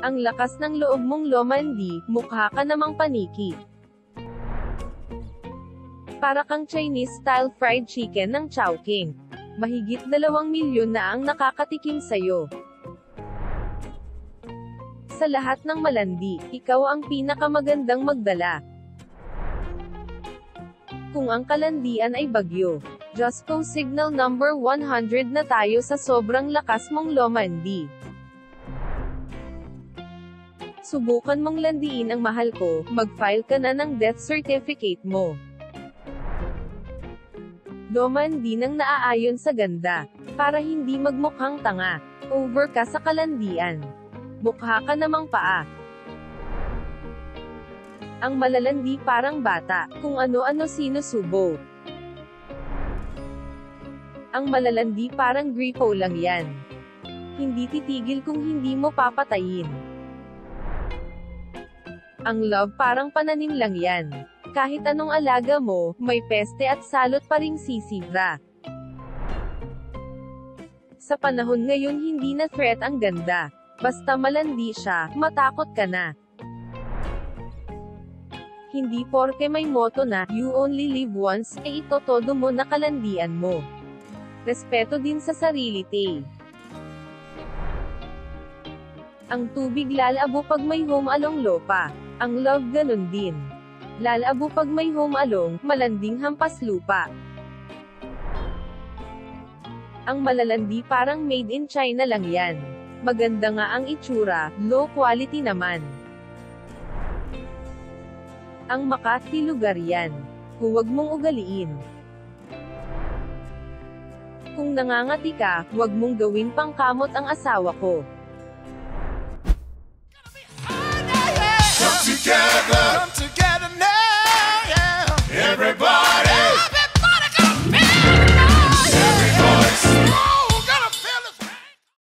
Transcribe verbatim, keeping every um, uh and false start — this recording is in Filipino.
Ang lakas ng loob mong Lomandi, mukha ka namang paniki. Para kang Chinese-style fried chicken ng Chowking. Mahigit dalawang milyon na ang nakakatikim sayo. Sa lahat ng malandi, ikaw ang pinakamagandang magdala. Kung ang kalandian ay bagyo, just go signal number one hundred na tayo sa sobrang lakas mong Lomandi. Subukan mong landiin ang mahal ko, mag-file ka na ng death certificate mo. Lomandi nang naaayon sa ganda, para hindi magmukhang tanga. Over ka sa kalandian. Mukha ka namang paa. Ang malalandi parang bata, kung ano-ano sinusubo. Ang malalandi parang gripo lang yan. Hindi titigil kung hindi mo papatayin. Ang love parang pananim lang yan. Kahit anong alaga mo, may peste at salot pa ring sisira. Sa panahon ngayon hindi na threat ang ganda. Basta malandi siya, matakot ka na. Hindi porke may moto na, you only live once, e ito todo mo na kalandian mo. Respeto din sa sarili te. Ang tubig lalabo pag may home along lopa. Ang love ganun din. Lalabo pag may home along, malanding hampas lupa. Ang malalandi parang made in China lang yan. Maganda nga ang itsura, low quality naman. Ang Makati lugar yan. Huwag mong ugaliin. Kung nangangati ka, huwag mong gawin pangkamot ang asawa ko.